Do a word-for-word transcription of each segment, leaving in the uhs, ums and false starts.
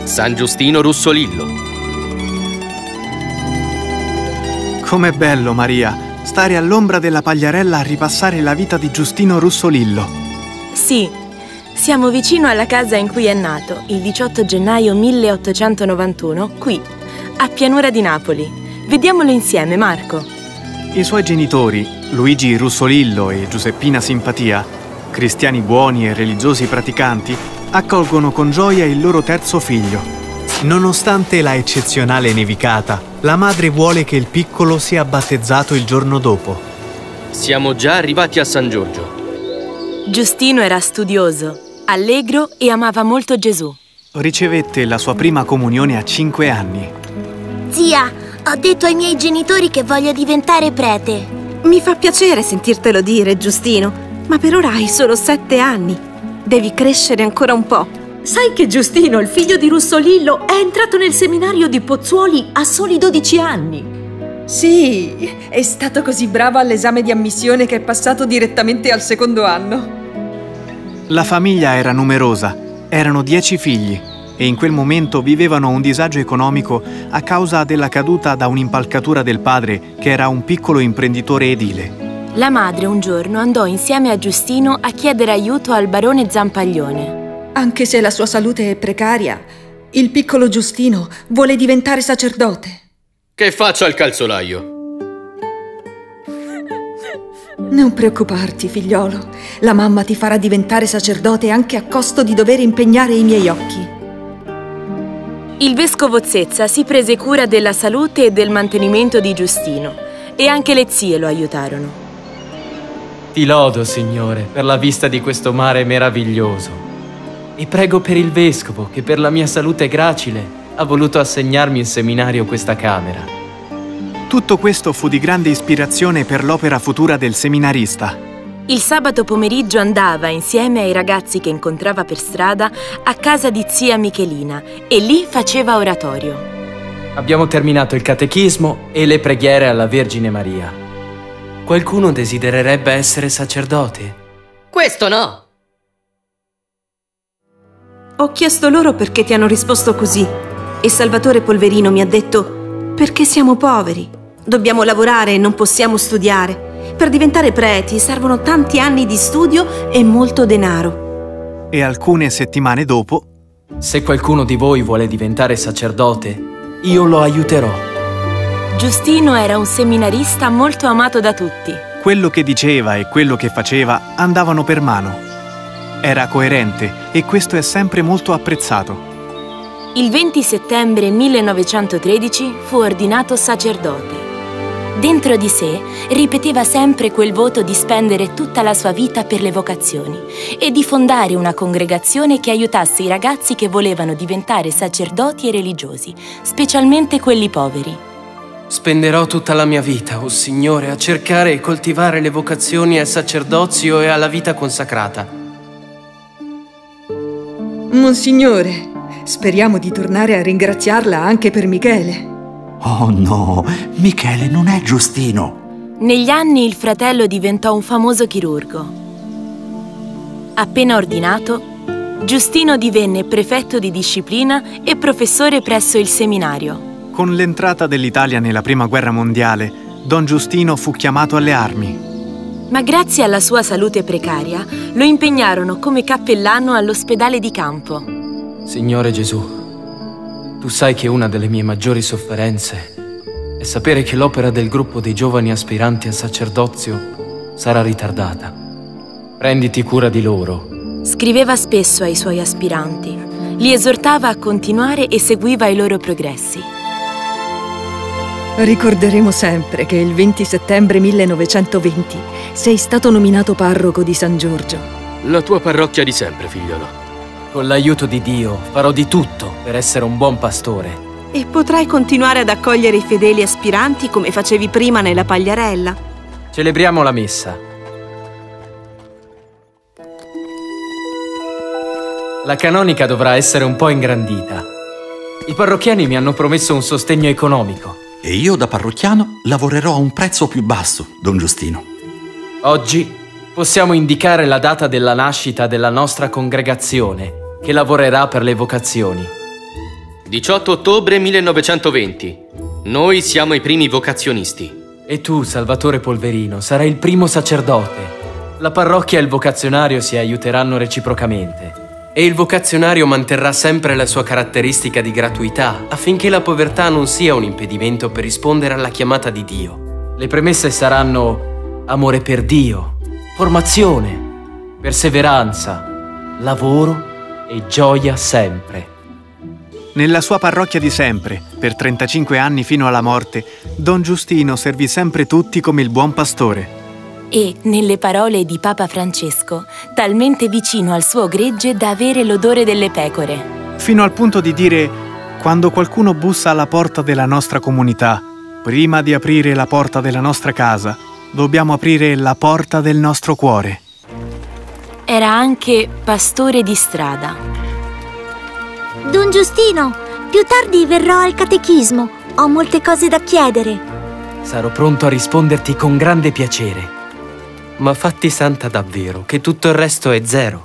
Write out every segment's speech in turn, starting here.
San Giustino Russolillo. Com'è bello, Maria, stare all'ombra della pagliarella a ripassare la vita di Giustino Russolillo. Sì, siamo vicino alla casa in cui è nato, il diciotto gennaio milleottocentonovantuno, qui, a Pianura di Napoli. Vediamolo insieme, Marco. I suoi genitori, Luigi Russolillo e Giuseppina Simpatia, cristiani buoni e religiosi praticanti, accolgono con gioia il loro terzo figlio. Nonostante la eccezionale nevicata, la madre vuole che il piccolo sia battezzato il giorno dopo. Siamo già arrivati a San Giorgio. Giustino era studioso, allegro e amava molto Gesù. Ricevette la sua prima comunione a cinque anni. Zia, ho detto ai miei genitori che voglio diventare prete. Mi fa piacere sentirtelo dire, Giustino, ma per ora hai solo sette anni. Devi crescere ancora un po'. Sai che Giustino, il figlio di Russolillo, è entrato nel seminario di Pozzuoli a soli dodici anni? Sì, è stato così bravo all'esame di ammissione che è passato direttamente al secondo anno. La famiglia era numerosa, erano dieci figli e in quel momento vivevano un disagio economico a causa della caduta da un'impalcatura del padre, che era un piccolo imprenditore edile. La madre un giorno andò insieme a Giustino a chiedere aiuto al barone Zampaglione. Anche se la sua salute è precaria, il piccolo Giustino vuole diventare sacerdote. Che faccia il calzolaio? Non preoccuparti, figliolo. La mamma ti farà diventare sacerdote anche a costo di dover impegnare i miei occhi. Il vescovo Zezza si prese cura della salute e del mantenimento di Giustino e anche le zie lo aiutarono. Ti lodo, Signore, per la vista di questo mare meraviglioso. E prego per il vescovo che per la mia salute gracile ha voluto assegnarmi in seminario questa camera. Tutto questo fu di grande ispirazione per l'opera futura del seminarista. Il sabato pomeriggio andava, insieme ai ragazzi che incontrava per strada, a casa di zia Michelina e lì faceva oratorio. Abbiamo terminato il catechismo e le preghiere alla Vergine Maria. Qualcuno desidererebbe essere sacerdote? Questo no! Ho chiesto loro perché ti hanno risposto così e Salvatore Polverino mi ha detto perché siamo poveri, dobbiamo lavorare e non possiamo studiare. Per diventare preti servono tanti anni di studio e molto denaro. E alcune settimane dopo... Se qualcuno di voi vuole diventare sacerdote, io lo aiuterò. Giustino era un seminarista molto amato da tutti. Quello che diceva e quello che faceva andavano per mano. Era coerente e questo è sempre molto apprezzato. Il venti settembre millenovecentotredici fu ordinato sacerdote. Dentro di sé ripeteva sempre quel voto di spendere tutta la sua vita per le vocazioni e di fondare una congregazione che aiutasse i ragazzi che volevano diventare sacerdoti e religiosi, specialmente quelli poveri. Spenderò tutta la mia vita, o Signore, a cercare e coltivare le vocazioni al sacerdozio e alla vita consacrata. Monsignore, speriamo di tornare a ringraziarla anche per Michele. Oh no, Michele non è Giustino. Negli anni il fratello diventò un famoso chirurgo. Appena ordinato, Giustino divenne prefetto di disciplina e professore presso il seminario. Con l'entrata dell'Italia nella Prima Guerra Mondiale, Don Giustino fu chiamato alle armi. Ma grazie alla sua salute precaria, lo impegnarono come cappellano all'ospedale di campo. Signore Gesù, tu sai che una delle mie maggiori sofferenze è sapere che l'opera del gruppo dei giovani aspiranti al sacerdozio sarà ritardata. Prenditi cura di loro. Scriveva spesso ai suoi aspiranti, li esortava a continuare e seguiva i loro progressi. Ricorderemo sempre che il venti settembre millenovecentoventi sei stato nominato parroco di San Giorgio. La tua parrocchia di sempre, figliolo. Con l'aiuto di Dio farò di tutto per essere un buon pastore. E potrai continuare ad accogliere i fedeli aspiranti come facevi prima nella pagliarella. Celebriamo la messa. La canonica dovrà essere un po' ingrandita. I parrocchiani mi hanno promesso un sostegno economico. E io da parrocchiano lavorerò a un prezzo più basso, Don Giustino. Oggi possiamo indicare la data della nascita della nostra congregazione, che lavorerà per le vocazioni. diciotto ottobre millenovecentoventi. Noi siamo i primi vocazionisti. E tu, Salvatore Polverino, sarai il primo sacerdote. La parrocchia e il vocazionario si aiuteranno reciprocamente. E il vocazionario manterrà sempre la sua caratteristica di gratuità, affinché la povertà non sia un impedimento per rispondere alla chiamata di Dio. Le premesse saranno amore per Dio, formazione, perseveranza, lavoro e gioia sempre. Nella sua parrocchia di sempre, per trentacinque anni fino alla morte, Don Giustino servì sempre tutti come il buon pastore. E, nelle parole di Papa Francesco, talmente vicino al suo gregge da avere l'odore delle pecore. Fino al punto di dire: quando qualcuno bussa alla porta della nostra comunità, prima di aprire la porta della nostra casa, dobbiamo aprire la porta del nostro cuore. Era anche pastore di strada. Don Giustino, più tardi verrò al catechismo. Ho molte cose da chiedere. Sarò pronto a risponderti con grande piacere. Ma fatti santa davvero, che tutto il resto è zero.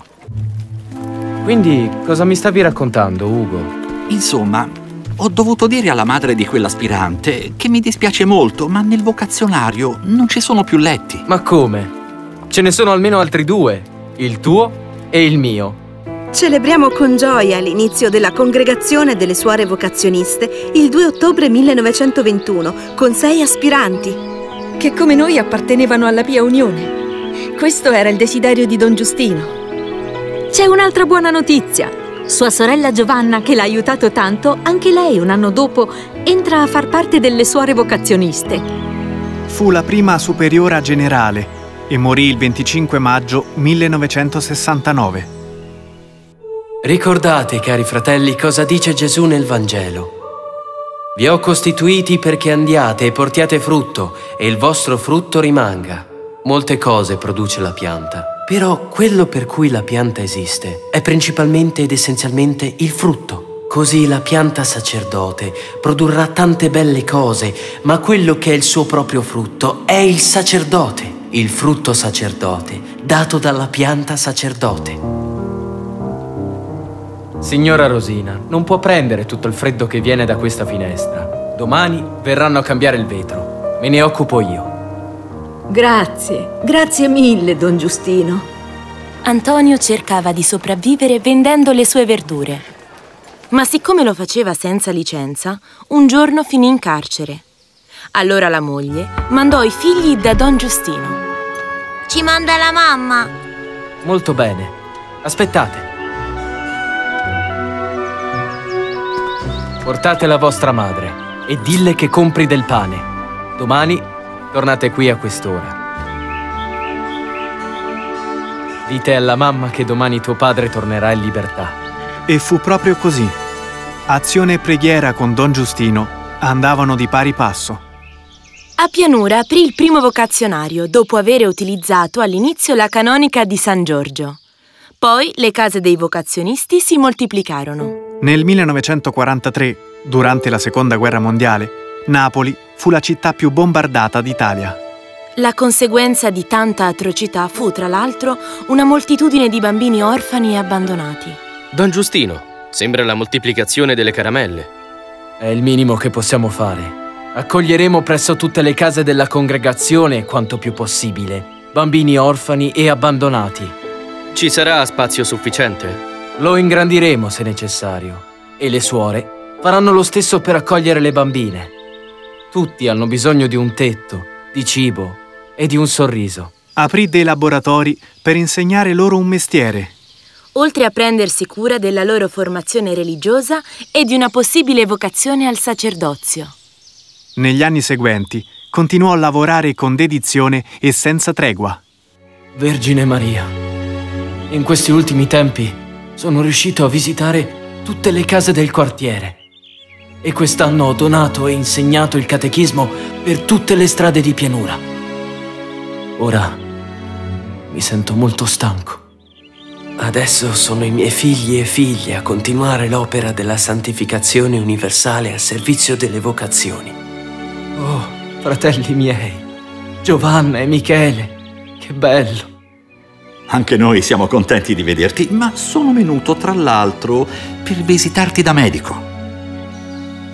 Quindi, cosa mi stavi raccontando, Ugo? Insomma, ho dovuto dire alla madre di quell'aspirante che mi dispiace molto, ma nel vocazionario non ci sono più letti. Ma come? Ce ne sono almeno altri due, il tuo e il mio. Celebriamo con gioia l'inizio della congregazione delle suore vocazioniste il due ottobre millenovecentoventuno, con sei aspiranti. Che come noi appartenevano alla Pia Unione. Questo era il desiderio di Don Giustino. C'è un'altra buona notizia. Sua sorella Giovanna, che l'ha aiutato tanto, anche lei un anno dopo entra a far parte delle suore vocazioniste. Fu la prima superiora generale e morì il venticinque maggio millenovecentosessantanove. Ricordate, cari fratelli, cosa dice Gesù nel Vangelo. Vi ho costituiti perché andiate e portiate frutto, e il vostro frutto rimanga. Molte cose produce la pianta, però quello per cui la pianta esiste è principalmente ed essenzialmente il frutto. Così la pianta sacerdote produrrà tante belle cose, ma quello che è il suo proprio frutto è il sacerdote, il frutto sacerdote, dato dalla pianta sacerdote. Signora Rosina, non può prendere tutto il freddo che viene da questa finestra. Domani verranno a cambiare il vetro. Me ne occupo io. Grazie, grazie mille, Don Giustino. Antonio cercava di sopravvivere vendendo le sue verdure. Ma siccome lo faceva senza licenza, un giorno finì in carcere. Allora la moglie mandò i figli da Don Giustino. Ci manda la mamma. Molto bene. Aspettate. Portate la vostra madre e dille che compri del pane. Domani tornate qui a quest'ora. Dite alla mamma che domani tuo padre tornerà in libertà. E fu proprio così. Azione e preghiera con Don Giustino andavano di pari passo. A Pianura aprì il primo vocazionario dopo aver utilizzato all'inizio la canonica di San Giorgio. Poi le case dei vocazionisti si moltiplicarono. Nel millenovecentoquarantatré, durante la Seconda Guerra Mondiale, Napoli fu la città più bombardata d'Italia. La conseguenza di tanta atrocità fu, tra l'altro, una moltitudine di bambini orfani e abbandonati. Don Giustino, sembra la moltiplicazione delle caramelle. È il minimo che possiamo fare. Accoglieremo presso tutte le case della congregazione, quanto più possibile, bambini orfani e abbandonati. Ci sarà spazio sufficiente? Lo ingrandiremo se necessario. E le suore faranno lo stesso per accogliere le bambine. Tutti hanno bisogno di un tetto, di cibo e di un sorriso. Aprì dei laboratori per insegnare loro un mestiere. Oltre a prendersi cura della loro formazione religiosa e di una possibile vocazione al sacerdozio. Negli anni seguenti continuò a lavorare con dedizione e senza tregua. Vergine Maria, in questi ultimi tempi sono riuscito a visitare tutte le case del quartiere e quest'anno ho donato e insegnato il catechismo per tutte le strade di Pianura. Ora mi sento molto stanco. Adesso sono i miei figli e figlie a continuare l'opera della santificazione universale a servizio delle vocazioni. Oh, fratelli miei, Giovanna e Michele, che bello! Anche noi siamo contenti di vederti, ma sono venuto tra l'altro per visitarti da medico.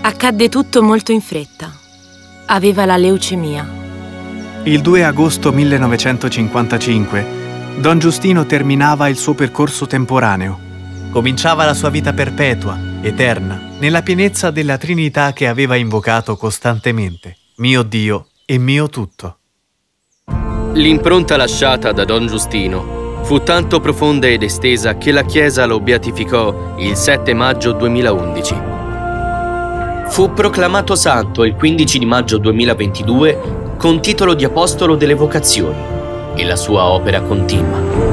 Accadde tutto molto in fretta. Aveva la leucemia. Il due agosto millenovecentocinquantacinque, Don Giustino terminava il suo percorso temporaneo. Cominciava la sua vita perpetua, eterna, nella pienezza della Trinità che aveva invocato costantemente. Mio Dio e mio tutto. L'impronta lasciata da Don Giustino fu tanto profonda ed estesa che la Chiesa lo beatificò il sette maggio duemilaundici. Fu proclamato santo il quindici di maggio duemilaventidue con titolo di Apostolo delle Vocazioni e la sua opera continua.